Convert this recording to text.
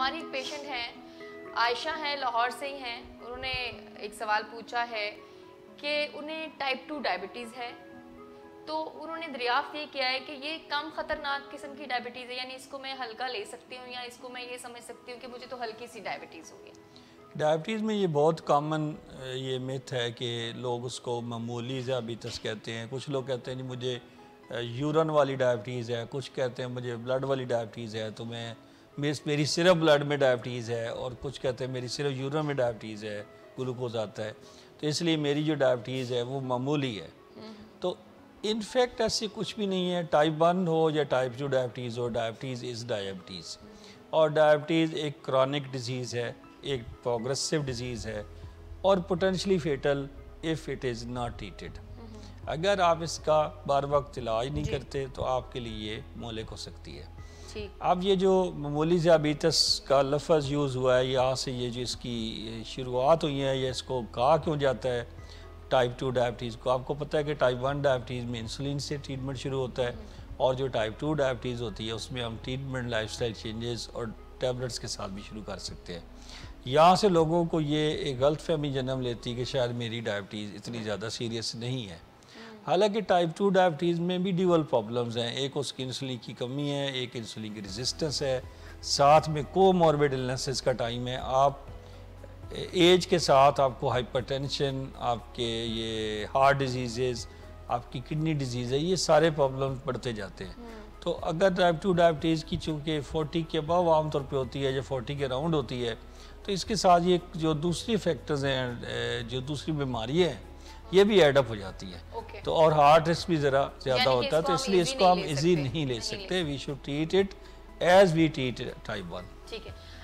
हमारी एक पेशेंट हैं, आयशा हैं, लाहौर से ही हैं। उन्होंने एक सवाल पूछा है कि उन्हें टाइप 2 डायबिटीज़ है। तो उन्होंने दरियाफ्त ये किया है कि ये कम ख़तरनाक किस्म की डायबिटीज़ है, यानी इसको मैं हल्का ले सकती हूँ या इसको मैं ये समझ सकती हूँ कि मुझे तो हल्की सी डायबिटीज़ होगी। डायबिटीज़ में ये बहुत कॉमन ये मिथ है कि लोग उसको मामूली ज़ियाबीतस कहते हैं। कुछ लोग कहते हैं जी मुझे यूरन वाली डायबिटीज़ है, कुछ कहते हैं मुझे ब्लड वाली डायबिटीज़ है, तो मेरी सिर्फ ब्लड में डायबिटीज़ है, और कुछ कहते हैं मेरी सिर्फ यूरन में डायबिटीज़ है, ग्लूकोज आता है, तो इसलिए मेरी जो डायबिटीज़ है वो मामूली है। तो इनफैक्ट ऐसी कुछ भी नहीं है। टाइप 1 हो या टाइप 2 डायबिटीज़ हो, डायबिटीज़ इज़ डायबिटीज़। और डायबिटीज़ एक क्रॉनिक डिजीज़ है, एक प्रोग्रेसिव डिजीज़ है, और potentially fatal if it is not treated. अगर आप इसका बार वक्त इलाज नहीं करते तो आपके लिए ये मोहलिक हो सकती है। अब ये जो मामूली ज़ियाबीतस का लफ्ज़ यूज़ हुआ है, यहाँ से ये जो इसकी शुरुआत हुई है, या इसको कहा क्यों जाता है टाइप 2 डायबिटीज़ को। आपको पता है कि टाइप 1 डायबिटीज़ में इंसुलिन से ट्रीटमेंट शुरू होता है, और जो टाइप 2 डायबिटीज़ होती है उसमें हम ट्रीटमेंट लाइफस्टाइल चेंजेस और टैबलेट्स के साथ भी शुरू कर सकते हैं। यहाँ से लोगों को ये एक गलत फहमी जन्म लेती है कि शायद मेरी डायबिटीज़ इतनी ज़्यादा सीरियस नहीं है। हालांकि टाइप 2 डायबिटीज़ में भी ड्यूअल प्रॉब्लम्स हैं। एक उसकी इंसुलिन की कमी है, एक इंसुलिन की रेजिस्टेंस है, साथ में कोमॉर्बिड इलनेसेस का टाइम है। आप एज के साथ आपको हाइपरटेंशन, आपके ये हार्ट डिजीज़, आपकी किडनी डिजीज़ है, ये सारे प्रॉब्लम बढ़ते जाते हैं। तो अगर टाइप 2 डायबिटीज़ की चूँकि 40 के अबव आमतौर पे होती है या 40 के अराउंड होती है, तो इसके साथ ये जो दूसरी फैक्टर्स हैं, जो दूसरी बीमारियाँ हैं, ये भी एडअप हो जाती है। तो और हार्ट रिस्क भी ज़रा ज़्यादा होता है, तो इसलिए इसको हम इजी नहीं ले सकते। We should treat it as we treat type 1। ठीक है।